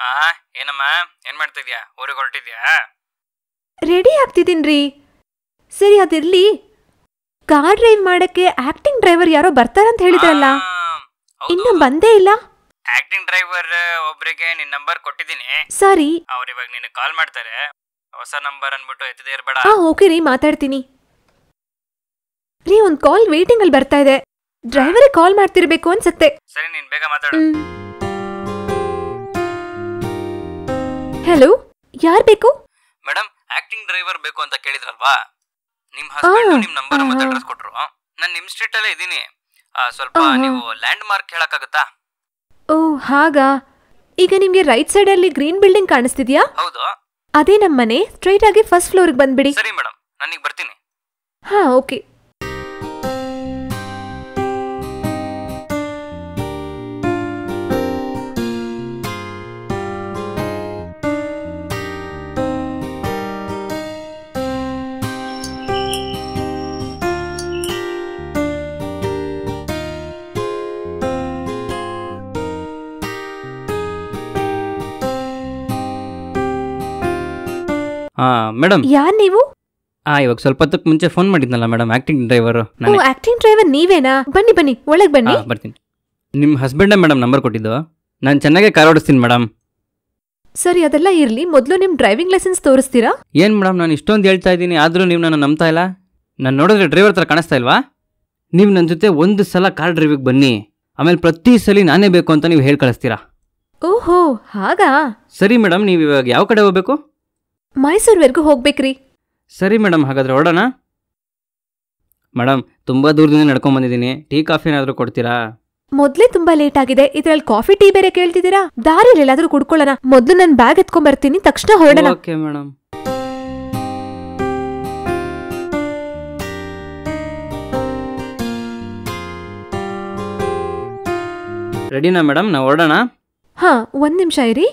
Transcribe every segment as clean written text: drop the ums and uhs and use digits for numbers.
ಆ ಏನಮ್ಮ ಏನ್ ಮಾಡ್ತಿದ್ಯಾ? ಊರಿಗೆ ಹೊರಟಿದ್ಯಾ? ರೆಡಿ ಆಗ್ತಿದ್ದೀನ್ರಿ. ಸರಿ ಅದಿರ್ಲಿ, ಕಾರ್ ಡ್ರೈವ್ ಮಾಡಕ್ಕೆ ಆಕ್ಟಿಂಗ್ ಡ್ರೈವರ್ ಯಾರೋ ಬರ್ತಾರಂತ ಹೇಳಿದ್ರಲ್ಲ, ಇನ್ನು ಬಂದೇ ಇಲ್ಲ. ಆಕ್ಟಿಂಗ್ ಡ್ರೈವರ್ ಒಬ್ರಿಗೆ ನಿನ್ ನಂಬರ್ ಕೊಟ್ಟಿದ್ದೀನಿ. ಸರಿ, ಅವ್ರು ಇವಾಗ ನಿನಗೆ ಕಾಲ್ ಮಾಡ್ತಾರೆ. ಹೊಸ ನಂಬರ್ ಅನ್ಬಿಟ್ಟು ಎತ್ತದೇ ಇರಬೇಡ. ಓಕೆ ರೀ, ಮಾತಾಡ್ತೀನಿ ರೀ. ಒಂದ್ ಕಾಲ್ ವೇಟಿಂಗ್ ಅಲ್ಲಿ ಬರ್ತಾ ಇದೆ. ಡ್ರೈವರ್ ಕಾಲ್ ಮಾಡ್ತಿರ್ಬೇಕು ಅನ್ಸತ್ತೆ. ಸರಿ, ನೀನ್ ಬೇಗ ಮಾತಾಡು. ಹಲೋ, ಯಾರ್ ಬೇಕು? ಮೇಡಮ್, ಆಕ್ಟಿಂಗ್ ಡ್ರೈವರ್ ಬೇಕು ಅಂತ ಕೇಳಿದ್ರಲ್ವಾ? ನಿಮ್ ಹಸ್ಬೆಂಡ್ ನಿಮ್ ನಂಬರ್ ಮತ್ತೆ ಅಡ್ರೆಸ್ ಕೊಟ್ರು. ನಾನು ನಿಮ್ ಸ್ಟ್ರೀಟ್ ಅಲ್ಲೇ ಇದ್ದೀನಿ. ಸ್ವಲ್ಪ ನೀವು ಲ್ಯಾಂಡ್ ಮಾರ್ಕ್ ಹೇಳಕ್ಕಾಗುತ್ತಾ? ಓ ಹಾಗಾ. ಈಗ ನಿಮ್ಗೆ ರೈಟ್ ಸೈಡ್ ಅಲ್ಲಿ ಗ್ರೀನ್ ಬಿಲ್ಡಿಂಗ್ ಕಾಣಿಸ್ತಿದ್ಯಾ? ಹೌದು, ಅದೇ ನಮ್ ಮನೆ. ಸ್ಟ್ರೈಟ್ ಆಗಿ ಫಸ್ಟ್ ಫ್ಲೋರ್ಗೆ ಬಂದ್ಬಿಡಿ. ಸರಿ ಮೇಡಮ್, ನಾನೀಗ ಬರ್ತೀನಿ. ಹಾ, ಓಕೆ. ಮೇಡಮ್, ಯಾರ್ ನೀವು? ಇವಾಗ ಸ್ವಲ್ಪ ಹೊತ್ತಕ್ಕೆ ಮುಂಚೆ ಫೋನ್ ಮಾಡಿದ್ನಲ್ಲ ಮೇಡಮ್, ಆಕ್ಟಿಂಗ್ ಡ್ರೈವರ್. ಓ, ಆಕ್ಟಿಂಗ್ ಡ್ರೈವರ್ ನೀವೇನಾ? ಬನ್ನಿ ಬನ್ನಿ, ಒಳಗ್ ಬನ್ನಿ. ಬರ್ತೀನಿ. ನಿಮ್ಮ ಹಸ್ಬೆಂಡೇ ಮೇಡಮ್ ನಂಬರ್ ಕೊಟ್ಟಿದ್ದು. ನಾನು ಚೆನ್ನಾಗೇ ಕಾರ್ ಓಡಿಸ್ತೀನಿ ಮೇಡಮ್. ಸರಿ, ಅದೆಲ್ಲ ಇರ್ಲಿ. ಮೊದಲು ನಿಮ್ ಡ್ರೈವಿಂಗ್ ಲೈಸೆನ್ಸ್ ತೋರಿಸ್ತೀರಾ? ಏನು ಮೇಡಮ್, ನಾನು ಇಷ್ಟೊಂದು ಹೇಳ್ತಾ ಇದ್ದೀನಿ, ಆದರೂ ನೀವು ನನ್ನ ನಂಬ್ತಾ ಇಲ್ಲ. ನಾನು ನೋಡಿದ್ರೆ ಡ್ರೈವರ್ ಥರ ಕಾಣಿಸ್ತಾ ಇಲ್ವಾ? ನೀವು ನನ್ನ ಜೊತೆ ಒಂದು ಸಲ ಕಾರ್ ಡ್ರೈವಿಗೆ ಬನ್ನಿ, ಆಮೇಲೆ ಪ್ರತಿ ಸಲ ನಾನೇ ಬೇಕು ಅಂತ ನೀವು ಹೇಳಿ ಕಳಿಸ್ತೀರಾ. ಓಹೋ ಹಾಗಾ. ಸರಿ ಮೇಡಮ್, ನೀವು ಇವಾಗ ಯಾವ ಕಡೆ ಹೋಗ್ಬೇಕು? ಮೈಸೂರ್ವರೆಗೂ ಹೋಗ್ಬೇಕ್ರಿ. ಸರಿ ಮೇಡಮ್, ಹಾಗಾದರೆ ಹೊರಡೋಣ. ಮೇಡಮ್, ತುಂಬ ದೂರದಿಂದ ನಡ್ಕೊಂಡ್ಬಂದಿದ್ದೀನಿ. ಟೀ ಕಾಫಿ ಏನಾದರೂ ಕೊಡ್ತೀರಾ? ಮೊದ್ಲೇ ತುಂಬಾ ಲೇಟ್ ಆಗಿದೆ, ಇದ್ರಲ್ಲಿ ಕಾಫಿ ಟೀ ಬೇರೆ ಕೇಳ್ತಿದ್ದೀರಾ? ದಾರಿಯಲ್ಲಿ ಎಲ್ಲಾದ್ರೂ ಕುಡ್ಕೊಳ್ಳೋಣ. ಮೊದ್ಲು ನನ್ನ ಬ್ಯಾಗ್ ಎತ್ಕೊಂಡ್ ಬರ್ತೀನಿ, ತಕ್ಷಣ ಹೊರಡೋಣ. Okay madam. ರೆಡಿನಾ ಮೇಡಮ್, ನಾವು ಹೊರಡೋಣ? ಹಾ, ಒಂದ್ ನಿಮಿಷ ಇರಿ.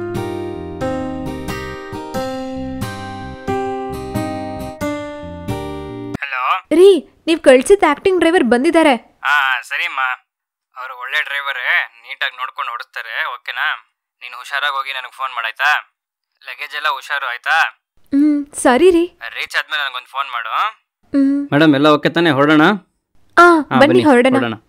ಹಲೋ ರೀ, ನೀವ್ ಕಳ್ಸಿದ ಆಕ್ಟಿಂಗ್ ಡ್ರೈವರ್ ಬಂದಿದ್ದಾರೆ. ಸರಿಮ್ಮ, ಅವರು ಒಳ್ಳೆ ಡ್ರೈವರೇ, ನೀಟಾಗಿ ನೋಡ್ಕೊಂಡು ಓಡಿಸ್ತಾರೆ. ಓಕೆನಾ? ನೀನು ಹುಷಾರಾಗಿ ಹೋಗಿ ನನಗೆ ಫೋನ್ ಮಾಡಾಯ್ತಾ? ಲಗೇಜ್ ಎಲ್ಲ ಹುಷಾರು ಆಯ್ತಾ? ಸರಿ ರೀ. ರೀಚ್ ಆದ್ಮೇಲೆ ನನಗೊಂದು ಫೋನ್ ಮಾಡು. ಮೇಡಮ್, ಎಲ್ಲ ಓಕೆ ತಾನೇ? ಹೊರಡೋಣ? ಬನ್ನಿ ಹೊರಡೋಣ.